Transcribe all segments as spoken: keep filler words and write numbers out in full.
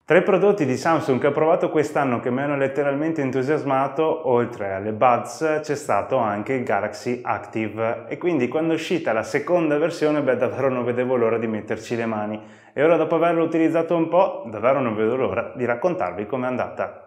Tra i prodotti di Samsung che ho provato quest'anno che mi hanno letteralmente entusiasmato, oltre alle Buds, c'è stato anche il Galaxy Active e quindi quando è uscita la seconda versione, beh, davvero non vedevo l'ora di metterci le mani. E ora, dopo averlo utilizzato un po', davvero non vedo l'ora di raccontarvi com'è andata.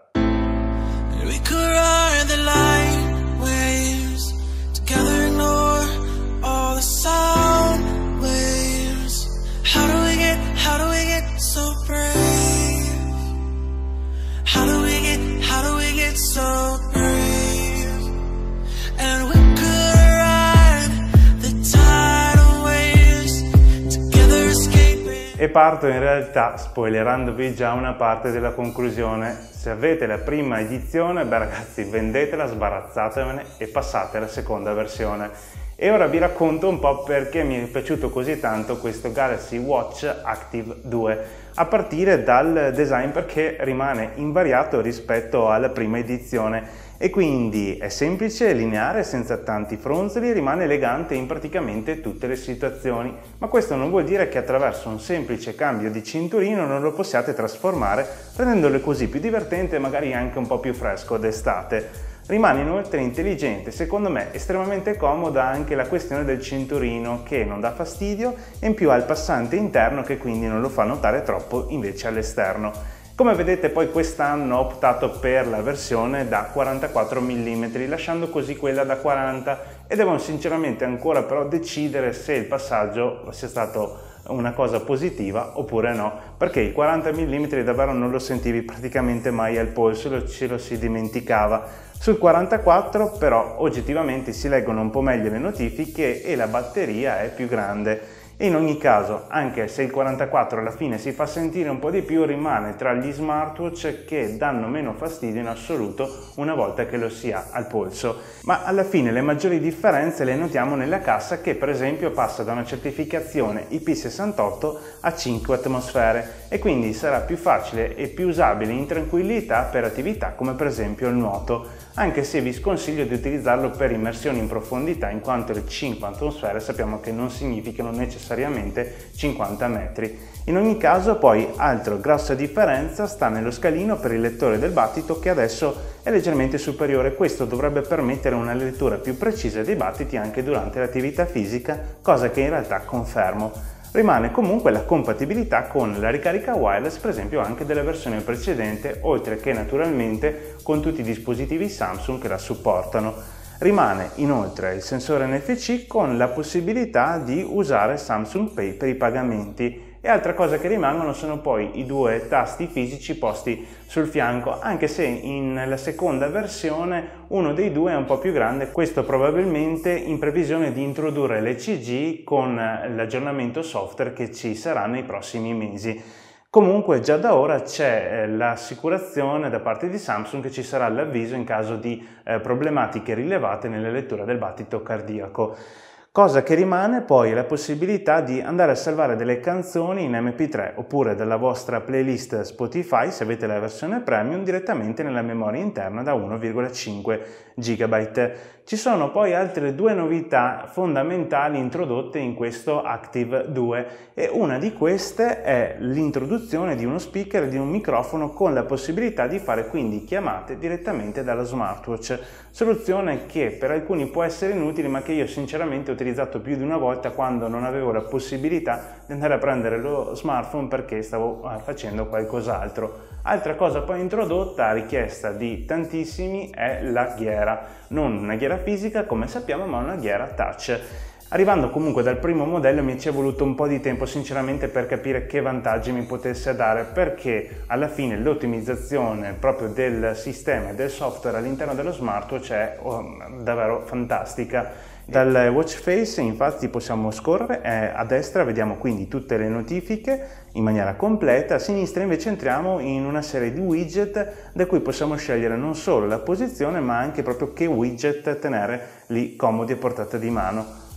E parto in realtà spoilerandovi già una parte della conclusione. Se avete la prima edizione, beh ragazzi, vendetela, sbarazzatevene e passate alla seconda versione. E ora vi racconto un po' perché mi è piaciuto così tanto questo Galaxy Watch Active due, a partire dal design, perché rimane invariato rispetto alla prima edizione e quindi è semplice, lineare, senza tanti fronzoli, rimane elegante in praticamente tutte le situazioni, ma questo non vuol dire che attraverso un semplice cambio di cinturino non lo possiate trasformare, rendendolo così più divertente e magari anche un po' più fresco d'estate. Rimane inoltre intelligente, secondo me estremamente comoda anche la questione del cinturino, che non dà fastidio e in più ha il passante interno che quindi non lo fa notare troppo invece all'esterno. Come vedete poi quest'anno ho optato per la versione da quarantaquattro millimetri, lasciando così quella da quaranta, e devo sinceramente ancora però decidere se il passaggio sia stato una cosa positiva oppure no, perché i quaranta millimetri davvero non lo sentivi praticamente mai al polso, ce lo si dimenticava. Sul quarantaquattro però oggettivamente si leggono un po' meglio le notifiche e la batteria è più grande. E in ogni caso, anche se il quarantaquattro alla fine si fa sentire un po' di più, rimane tra gli smartwatch che danno meno fastidio in assoluto una volta che lo si ha al polso. Ma alla fine le maggiori differenze le notiamo nella cassa, che per esempio passa da una certificazione I P sessantotto a cinque atmosfere e quindi sarà più facile e più usabile in tranquillità per attività come per esempio il nuoto, anche se vi sconsiglio di utilizzarlo per immersioni in profondità, in quanto le cinque atmosfere sappiamo che non significano necessariamente cinquanta metri. In ogni caso poi altra grossa differenza sta nello scalino per il lettore del battito, che adesso è leggermente superiore. Questo dovrebbe permettere una lettura più precisa dei battiti anche durante l'attività fisica, cosa che in realtà confermo. Rimane comunque la compatibilità con la ricarica wireless, per esempio anche della versione precedente, oltre che naturalmente con tutti i dispositivi Samsung che la supportano. Rimane inoltre il sensore N F C con la possibilità di usare Samsung Pay per i pagamenti. E altra cosa che rimangono sono poi i due tasti fisici posti sul fianco, anche se nella seconda versione uno dei due è un po' più grande, questo probabilmente in previsione di introdurre l'E C G con l'aggiornamento software che ci sarà nei prossimi mesi. Comunque già da ora c'è l'assicurazione da parte di Samsung che ci sarà l'avviso in caso di eh, problematiche rilevate nella lettura del battito cardiaco. Cosa che rimane poi è la possibilità di andare a salvare delle canzoni in M P tre oppure dalla vostra playlist Spotify, se avete la versione premium, direttamente nella memoria interna da uno virgola cinque gigabyte. Ci sono poi altre due novità fondamentali introdotte in questo Active due e una di queste è l'introduzione di uno speaker e di un microfono con la possibilità di fare quindi chiamate direttamente dallo smartwatch, soluzione che per alcuni può essere inutile ma che io sinceramente ho utilizzato più di una volta quando non avevo la possibilità di andare a prendere lo smartphone perché stavo facendo qualcos'altro. Altra cosa poi introdotta a richiesta di tantissimi è la ghiera, non una ghiera fisica come sappiamo ma una ghiera touch. Arrivando comunque dal primo modello mi ci è voluto un po' di tempo sinceramente per capire che vantaggi mi potesse dare, perché alla fine l'ottimizzazione proprio del sistema e del software all'interno dello smartwatch è oh, davvero fantastica. Dal watch face infatti possiamo scorrere, eh, a destra vediamo quindi tutte le notifiche in maniera completa, a sinistra invece entriamo in una serie di widget da cui possiamo scegliere non solo la posizione ma anche proprio che widget tenere lì comodi a portata di mano.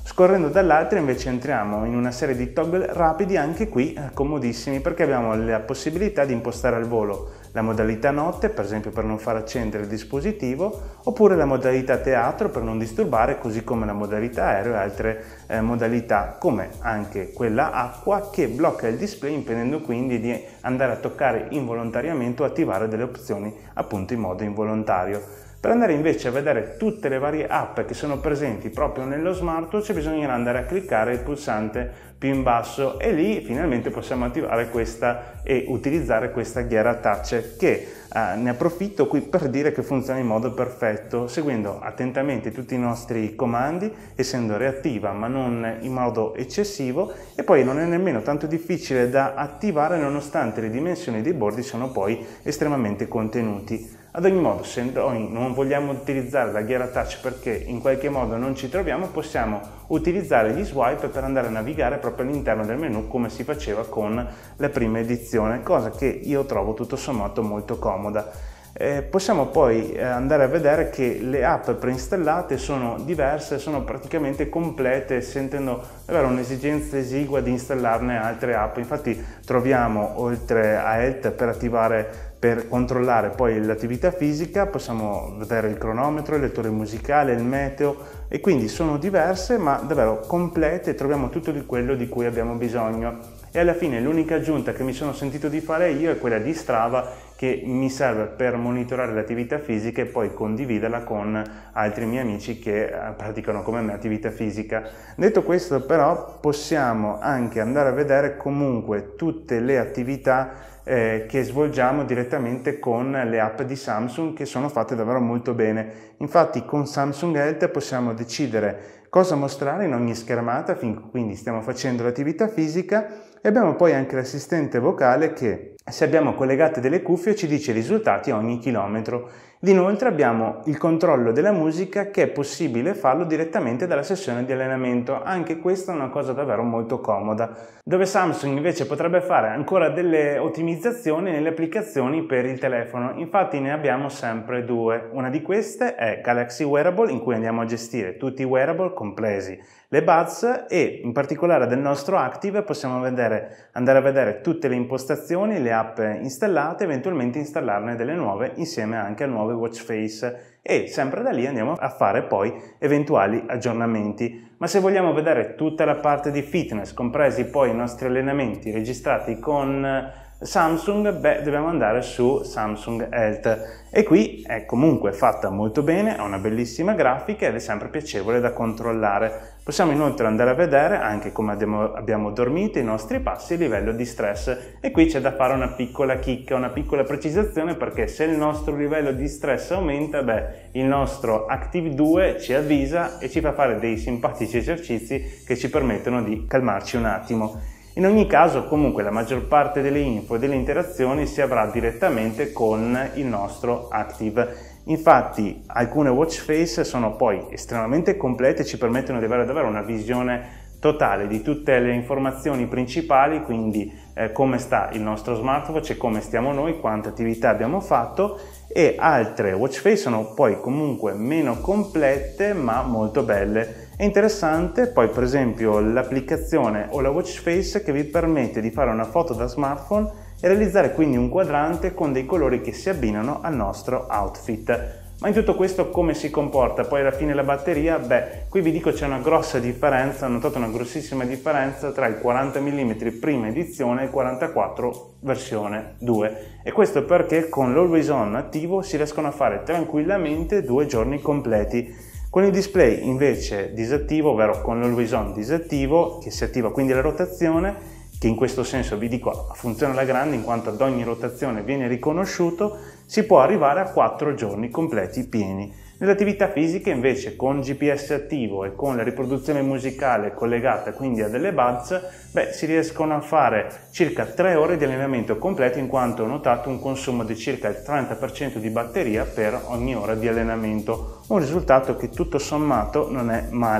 Scorrendo dall'altra invece entriamo in una serie di toggle rapidi, anche qui eh, comodissimi, perché abbiamo la possibilità di impostare al volo la modalità notte, per esempio per non far accendere il dispositivo, oppure la modalità teatro per non disturbare, così come la modalità aereo e altre eh, modalità, come anche quella acqua, che blocca il display, impedendo quindi di andare a toccare involontariamente o attivare delle opzioni appunto in modo involontario. Per andare invece a vedere tutte le varie app che sono presenti proprio nello smartwatch bisognerà andare a cliccare il pulsante più in basso e lì finalmente possiamo attivare questa e utilizzare questa ghiera touch, che eh, ne approfitto qui per dire che funziona in modo perfetto, seguendo attentamente tutti i nostri comandi, essendo reattiva ma non in modo eccessivo, e poi non è nemmeno tanto difficile da attivare nonostante le dimensioni dei bordi sono poi estremamente contenuti. Ad ogni modo, se noi non vogliamo utilizzare la ghiera touch perché in qualche modo non ci troviamo, possiamo utilizzare gli swipe per andare a navigare proprio all'interno del menu come si faceva con la prima edizione, cosa che io trovo tutto sommato molto comoda. Eh, possiamo poi eh, andare a vedere che le app preinstallate sono diverse, sono praticamente complete, sentendo avere un'esigenza esigua di installarne altre app. Infatti troviamo, oltre a Health per attivare per controllare poi l'attività fisica, possiamo vedere il cronometro, il lettore musicale, il meteo, e quindi sono diverse ma davvero complete, troviamo tutto di quello di cui abbiamo bisogno. E alla fine l'unica aggiunta che mi sono sentito di fare io è quella di Strava, che mi serve per monitorare l'attività fisica e poi condividerla con altri miei amici che praticano come me attività fisica. Detto questo, però, possiamo anche andare a vedere comunque tutte le attività Eh, che svolgiamo direttamente con le app di Samsung, che sono fatte davvero molto bene. Infatti con Samsung Health possiamo decidere cosa mostrare in ogni schermata, fin quindi stiamo facendo l'attività fisica, e abbiamo poi anche l'assistente vocale che, se abbiamo collegate delle cuffie, ci dice i risultati a ogni chilometro. Inoltre abbiamo il controllo della musica, che è possibile farlo direttamente dalla sessione di allenamento. Anche questa è una cosa davvero molto comoda. Dove Samsung invece potrebbe fare ancora delle ottimizzazioni nelle applicazioni per il telefono. Infatti ne abbiamo sempre due. Una di queste è Galaxy Wearable, in cui andiamo a gestire tutti i wearable, compresi le buds, e in particolare del nostro Active possiamo vedere, andare a vedere tutte le impostazioni, le app installate, eventualmente installarne delle nuove insieme anche al nuovo watch face, e sempre da lì andiamo a fare poi eventuali aggiornamenti. Ma se vogliamo vedere tutta la parte di fitness, compresi poi i nostri allenamenti registrati con Samsung, beh, dobbiamo andare su Samsung Health, e qui è comunque fatta molto bene, ha una bellissima grafica ed è sempre piacevole da controllare. Possiamo inoltre andare a vedere anche come abbiamo, abbiamo dormito, i nostri passi e il livello di stress, e qui c'è da fare una piccola chicca, una piccola precisazione, perché se il nostro livello di stress aumenta, beh, il nostro Active due ci avvisa e ci fa fare dei simpatici esercizi che ci permettono di calmarci un attimo. In ogni caso, comunque, la maggior parte delle info e delle interazioni si avrà direttamente con il nostro Active. Infatti, alcune watch face sono poi estremamente complete e ci permettono di avere davvero una visione totale di tutte le informazioni principali, quindi eh, come sta il nostro smartwatch e come stiamo noi, quante attività abbiamo fatto, e altre watch face sono poi comunque meno complete ma molto belle. È interessante poi per esempio l'applicazione o la watch face che vi permette di fare una foto da smartphone e realizzare quindi un quadrante con dei colori che si abbinano al nostro outfit. Ma in tutto questo come si comporta poi alla fine la batteria? Beh, qui vi dico c'è una grossa differenza, ho notato una grossissima differenza tra il quaranta millimetri prima edizione e il quarantaquattro versione due, e questo perché con l'Always On attivo si riescono a fare tranquillamente due giorni completi. Con il display invece disattivo, ovvero con l'Always On disattivo, che si attiva quindi la rotazione, che in questo senso vi dico funziona alla grande in quanto ad ogni rotazione viene riconosciuto, si può arrivare a quattro giorni completi pieni. Nelle attività fisiche invece con G P S attivo e con la riproduzione musicale collegata quindi a delle buds, beh, si riescono a fare circa tre ore di allenamento completo, in quanto ho notato un consumo di circa il trenta per cento di batteria per ogni ora di allenamento, un risultato che tutto sommato non è male.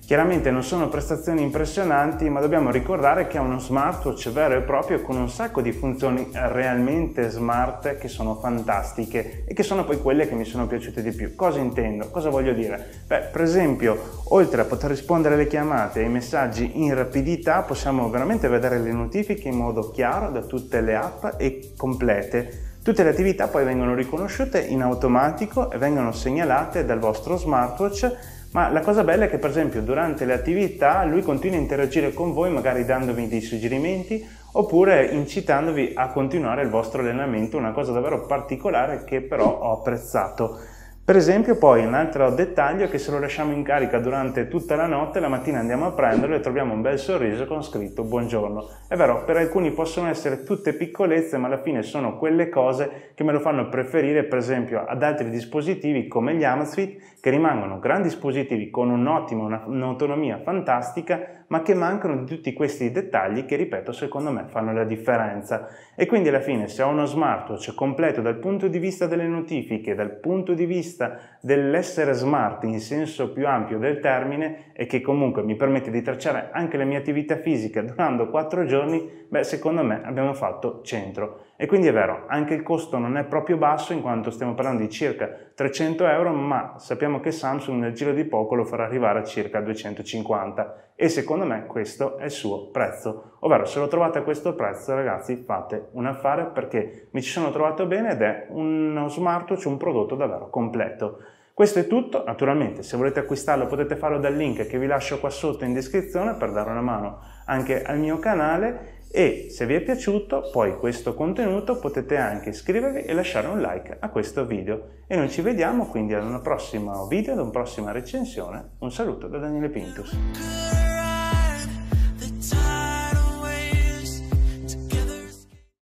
Chiaramente non sono prestazioni impressionanti, ma dobbiamo ricordare che è uno smartwatch vero e proprio con un sacco di funzioni realmente smart che sono fantastiche e che sono poi quelle che mi sono piaciute di più. Cosa intendo? Cosa voglio dire? Beh, per esempio, oltre a poter rispondere alle chiamate e ai messaggi in rapidità, possiamo veramente vedere le notifiche in modo chiaro da tutte le app e complete. Tutte le attività poi vengono riconosciute in automatico e vengono segnalate dal vostro smartwatch. Ma la cosa bella è che per esempio durante le attività lui continua a interagire con voi, magari dandovi dei suggerimenti oppure incitandovi a continuare il vostro allenamento, una cosa davvero particolare che però ho apprezzato. Per esempio poi un altro dettaglio è che se lo lasciamo in carica durante tutta la notte, la mattina andiamo a prenderlo e troviamo un bel sorriso con scritto buongiorno. È vero, per alcuni possono essere tutte piccolezze, ma alla fine sono quelle cose che me lo fanno preferire per esempio ad altri dispositivi come gli Amazfit, che rimangono grandi dispositivi con un'ottima, un'autonomia fantastica, ma che mancano di tutti questi dettagli che, ripeto, secondo me fanno la differenza. E quindi alla fine se ho uno smartwatch completo dal punto di vista delle notifiche, dal punto di vista dell'essere smart in senso più ampio del termine e che comunque mi permette di tracciare anche le mie attività fisiche durando quattro giorni, beh, secondo me abbiamo fatto centro. E quindi è vero, anche il costo non è proprio basso in quanto stiamo parlando di circa trecento euro, ma sappiamo che Samsung nel giro di poco lo farà arrivare a circa duecentocinquanta e secondo me questo è il suo prezzo. Ovvero, se lo trovate a questo prezzo, ragazzi, fate un affare perché mi ci sono trovato bene ed è uno smartwatch, un prodotto davvero completo. Questo è tutto, naturalmente se volete acquistarlo potete farlo dal link che vi lascio qua sotto in descrizione per dare una mano anche al mio canale e se vi è piaciuto poi questo contenuto potete anche iscrivervi e lasciare un like a questo video e noi ci vediamo quindi ad un prossimo video, ad una prossima recensione. Un saluto da Daniele Pintus.